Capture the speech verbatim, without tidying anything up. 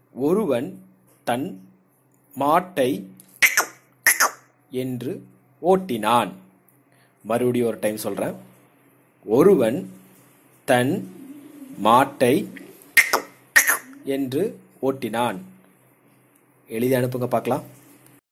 ஒருவன் தன் மாட்டை என்று ஓட்டினான். மறுபடியும் ஒரு டைம் சொல்றேன். ஒருவன் தன் மாட்டை என்று ஓட்டினான். எழுதி அனுப்புங்க பார்க்கலாம்.